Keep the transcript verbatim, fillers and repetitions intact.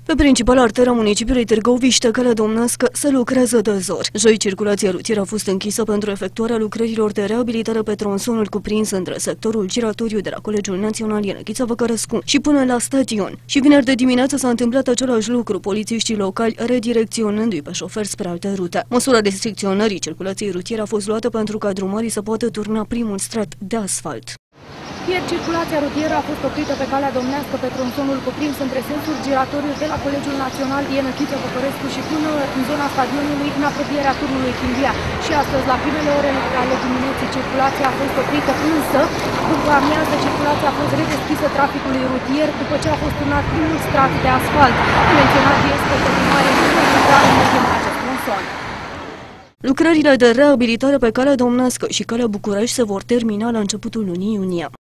Pe principala arteră a municipiului Târgoviște, calea Domnească, se lucrează de zor. Joi, circulația rutieră a fost închisă pentru efectuarea lucrărilor de reabilitare pe tronsonul cuprins între sectorul giratoriu de la Colegiul Național Ienechița Văcărescu și până la stadion. Și vineri de dimineață s-a întâmplat același lucru, polițiștii locali redirecționându-i pe șofer spre alte rute. Măsura restricționării circulației rutiere a fost luată pentru ca drumarii să poată turna primul strat de asfalt. Ieri, circulația rutieră a fost oprită pe calea Domnească pe tronsonul cuprins între sensul giratoriu de la Colegiul Național Ienechița Văcărescu și până în zona stadionului, în apropierea turnului Chimbia. Și astăzi, la primele ore ale dimineții, circulația a fost oprită, însă, după amiază, circulația a fost redeschisă traficului rutier după ce a fost turnat primul strat de asfalt. Menționat este că primarii nu vor intra în acest tronson. Lucrările de reabilitare pe calea Domnească și calea București se vor termina la începutul lunii iunie.